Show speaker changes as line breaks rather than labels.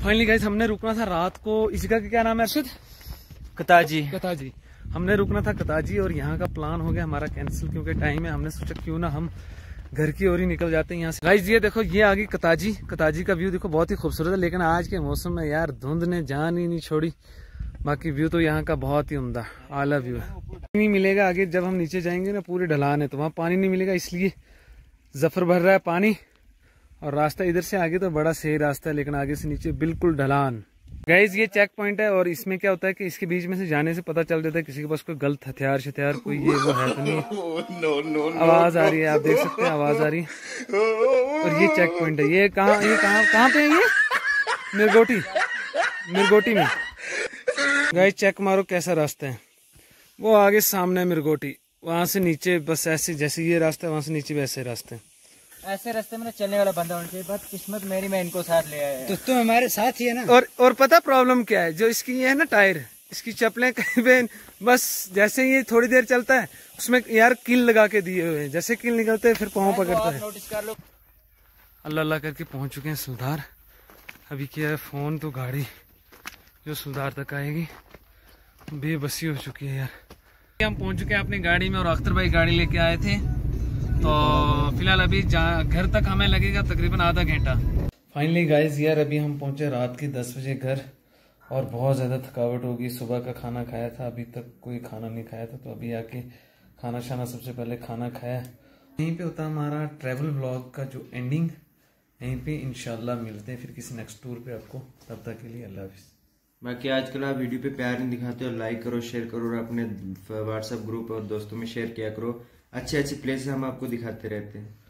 Finally guys हमने रुकना था रात को, इस जगह का क्या नाम है अर्शद? कताजी। हमने रुकना था कताजी और यहाँ का प्लान हो गया हमारा कैंसिल, क्योंकि टाइम है। हमने सोचा क्यों ना हम घर की ओर ही निकल जाते हैं यहाँ से। गाइस ये देखो, ये आ गई कताजी का व्यू देखो, बहुत ही खूबसूरत है। लेकिन आज के मौसम में यार धुंध ने जान ही नहीं छोड़ी। बाकी व्यू तो यहाँ का बहुत ही उम्दा आला व्यू है। नहीं मिलेगा आगे, जब हम नीचे जाएंगे ना पूरे ढलान है तो वहाँ पानी नहीं मिलेगा, इसलिए जफर भर रहा है पानी। और रास्ता इधर से आगे तो बड़ा सही रास्ता है, लेकिन आगे से नीचे बिल्कुल ढलान। गाइस ये चेक पॉइंट है और इसमें क्या होता है कि इसके बीच में से जाने से पता चल जाता है किसी के पास कोई गलत हथियार कोई ये वो है तो नहीं। आवाज आ रही है, आप देख सकते हैं आवाज आ रही है। और ये चेक पॉइंट है, ये कहाँ पे है? ये मिरगोटी में। गाइस चेक मारो कैसा रास्ता है, वो आगे सामने मिरगोटी, वहां से नीचे बस ऐसे जैसे ये रास्ता है, वहां से नीचे वैसे रास्ते।
ऐसे रास्ते में चलने वाला बंदा होना चाहिए, बस किस्मत मेरी मैं इनको साथ ले आया।
तो तुम हमारे साथ ही है ना। और पता प्रॉब्लम क्या है, जो इसकी ये है ना टायर, इसकी चप्पलें कहीं पे बस जैसे ये थोड़ी देर चलता है उसमें यार कील लगा के दिए हुए हैं, जैसे कील निकलते हैं फिर पाँव पकड़ता है।
नोटिस कर लो।
अल्लाह करके पहुंच चुके हैं सुल्तान। अभी क्या है, फोन तो गाड़ी जो सुल्तान तक आएगी बेबसी हो चुकी है यार। हम पहुंच चुके हैं अपनी गाड़ी में और अख्तर भाई गाड़ी लेके आए थे, तो फिलहाल अभी घर तक हमें लगेगा तकरीबन आधा घंटा। फाइनली गाइस यार अभी हम पहुंचे रात के 10 बजे घर और बहुत ज़्यादा थकावट होगी। सुबह का खाना खाया था, अभी तक कोई खाना नहीं खाया था, तो अभी आके खाना शाना सबसे पहले खाना खाया। यहीं पे होता हमारा ट्रैवल व्लॉग का जो एंडिंग, यहीं पे इंशाल्लाह मिलते हैं फिर किसी नेक्स्ट टूर पे आपको। तब तक के लिए अल्लाह हाफिज़।
बाकी आजकल आप वीडियो पे प्यार नहीं दिखाते हो, लाइक करो, शेयर करो और अपने व्हाट्सएप ग्रुप और दोस्तों में शेयर किया करो। अच्छे प्लेस हम आपको दिखाते रहते हैं।